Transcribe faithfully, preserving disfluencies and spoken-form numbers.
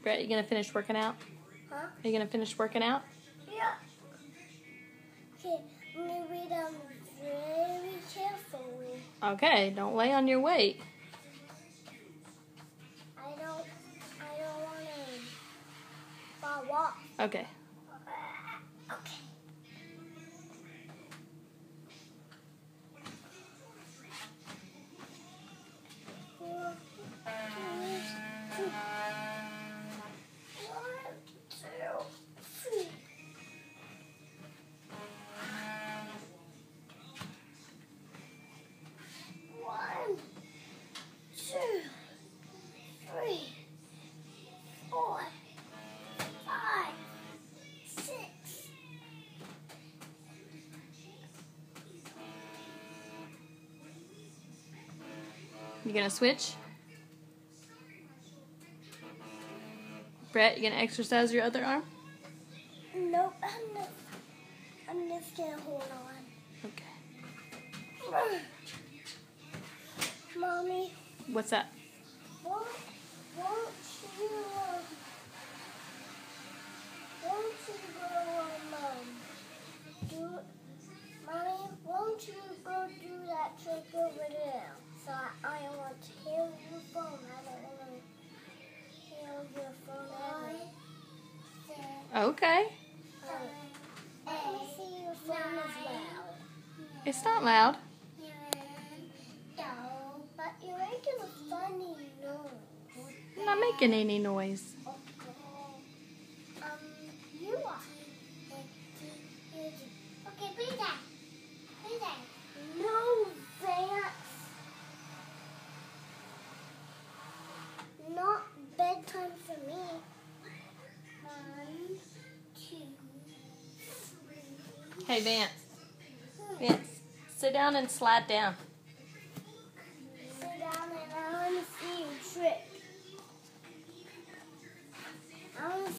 Brett, you gonna finish working out? Huh? Are you gonna finish working out? Yeah. Okay, I'm gonna read them very carefully. Okay, don't lay on your weight. I don't, I don't want to fall off. Okay. Okay. One, two, one, two, three. One, two, three, four, five, six. You gonna switch? Brett, you gonna exercise your other arm? Nope, I'm not. I'm just gonna hold on. Okay. Mommy, What's that? won't, won't you, um, won't you go, um, um, do, Mommy, won't you go do that trick over there? So I, I don't want to hear your phone. I don't want to hear your phone ever. Okay. Oh, let me see your phone as well. It's not loud. No, but you're making a funny noise. I'm not making any noise. Um, you are. Okay, be there. Be there. No, Vance. Not bedtime for me. One, two, three. Hey, Vance. Vance, sit down and slide down.